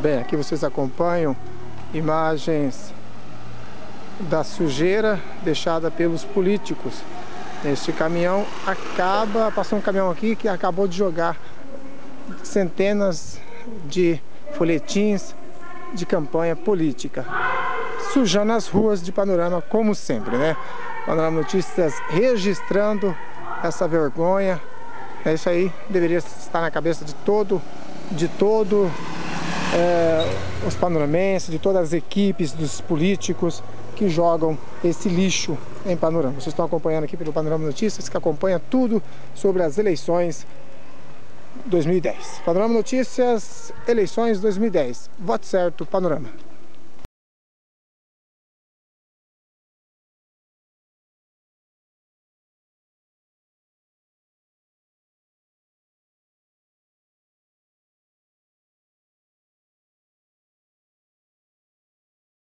Bem, aqui vocês acompanham imagens da sujeira deixada pelos políticos. Este caminhão passou um caminhão aqui que acabou de jogar centenas de folhetins de campanha política, sujando as ruas de Panorama, como sempre, né? Panorama Notícias registrando essa vergonha. Isso aí deveria estar na cabeça de todo os panoramenses, de todas as equipes dos políticos que jogam esse lixo em Panorama. Vocês estão acompanhando aqui pelo Panorama Notícias, que acompanha tudo sobre as eleições 2010. Panorama Notícias, eleições 2010. Vote certo, Panorama.